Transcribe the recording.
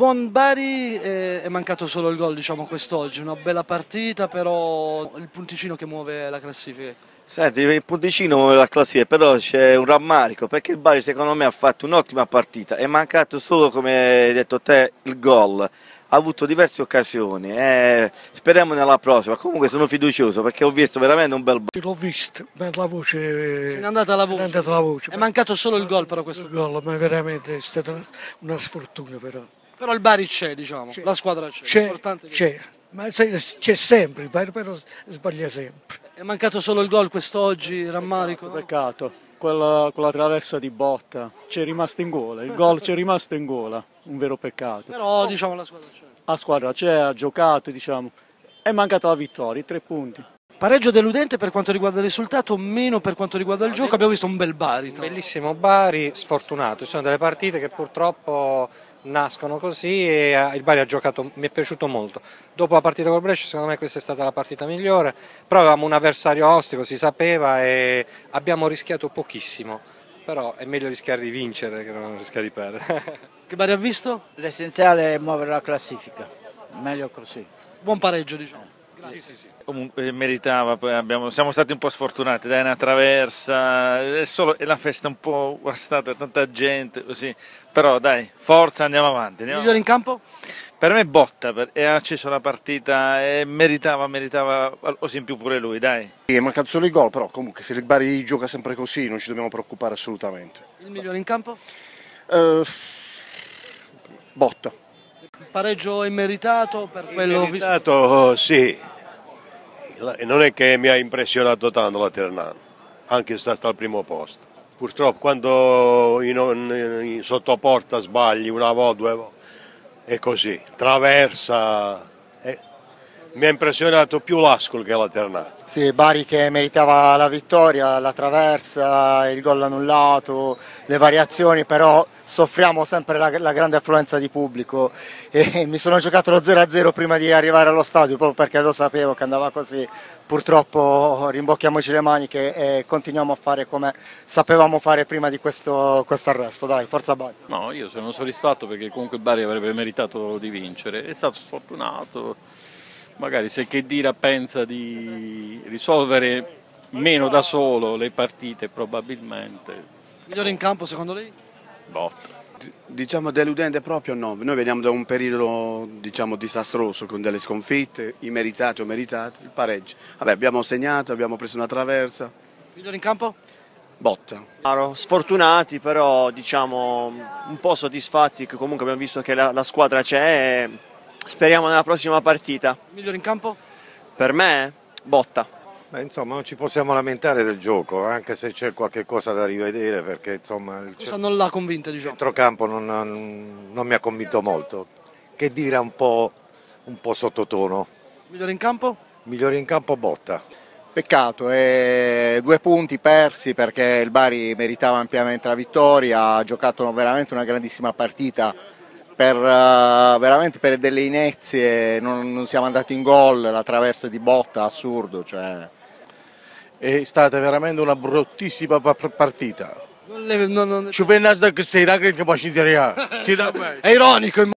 buon Bari è mancato solo il gol, diciamo, quest'oggi. Una bella partita, però il punticino che muove la classifica. Senti, il punticino muove la classifica, però c'è un rammarico perché il Bari secondo me ha fatto un'ottima partita, è mancato solo, come hai detto te, il gol. Ha avuto diverse occasioni, speriamo nella prossima. Comunque sono fiducioso perché ho visto veramente un bel Bari. L'ho visto, la voce. Se n'è andata la voce. Se n'è andata la voce. È mancato solo il gol, però questo. Il gol, ma veramente è stata una sfortuna però. Però il Bari c'è, diciamo, la squadra c'è. C'è, ma c'è sempre, il Bari però sbaglia sempre. È mancato solo il gol quest'oggi, rammarico. Peccato, quella traversa di Botta c'è rimasta in gola, il gol c'è rimasto in gola, un vero peccato. Però diciamo la squadra c'è. La squadra c'è, ha giocato, diciamo, è mancata la vittoria, 3 punti. Pareggio deludente per quanto riguarda il risultato, meno per quanto riguarda il gioco. Abbiamo visto un bel Bari. Bellissimo Bari, sfortunato. Ci sono delle partite che purtroppo nascono così e il Bari ha giocato, mi è piaciuto molto. Dopo la partita col Brescia secondo me questa è stata la partita migliore, però avevamo un avversario ostico, si sapeva, e abbiamo rischiato pochissimo, però è meglio rischiare di vincere che non rischiare di perdere. Che Bari ha visto? L'essenziale è muovere la classifica, meglio così. Buon pareggio, diciamo. Sì. Comunque meritava, poi siamo stati un po' sfortunati, dai, una traversa, è la festa un po' guastata, tanta gente, così, però dai, forza, andiamo avanti. Il migliore in campo? Per me Botta, ha acceso la partita e meritava qualcosa in più pure lui, dai. È mancato solo il gol, però comunque se il Bari gioca sempre così non ci dobbiamo preoccupare assolutamente. Il migliore in campo? Botta. Il pareggio immeritato per quello visto? Sì, non è che mi ha impressionato tanto la Ternana, anche se sta al primo posto. Purtroppo quando sotto porta sbagli una volta, 2 volte, è così, traversa. Mi ha impressionato più l'Ascoli che la Ternana. Sì, Bari che meritava la vittoria, la traversa, il gol annullato, le variazioni, però soffriamo sempre la grande affluenza di pubblico e mi sono giocato lo 0-0 prima di arrivare allo stadio proprio perché lo sapevo che andava così. Purtroppo rimbocchiamoci le maniche e continuiamo a fare come sapevamo fare prima di questo arresto. Dai, forza Bari. No, io sono soddisfatto perché comunque il Bari avrebbe meritato di vincere, è stato sfortunato. Magari se Khedira pensa di risolvere meno da solo le partite, probabilmente. Migliore in campo secondo lei? Botta. Diciamo deludente proprio no, noi veniamo da un periodo diciamo disastroso con delle sconfitte, immeritate o meritate, il pareggio. Vabbè, abbiamo segnato, abbiamo preso una traversa. Migliore in campo? Botta. Sfortunati però diciamo un po' soddisfatti che comunque abbiamo visto che la squadra c'è. Speriamo nella prossima partita. Migliore in campo? Per me, Botta. Beh, insomma, non ci possiamo lamentare del gioco, anche se c'è qualche cosa da rivedere, perché insomma, Questa non l'ha convinta, il diciamo. centrocampo non mi ha convinto molto. Che dire un po' sottotono. Migliore in campo? Migliore in campo Botta. Peccato, 2 punti persi perché il Bari meritava ampiamente la vittoria, ha giocato veramente una grandissima partita. Veramente per delle inezie non siamo andati in gol, la traversa di Botta, assurdo. Cioè. È stata veramente una bruttissima partita. Non Ci venne a che sei la che poi ci sia. È ironico.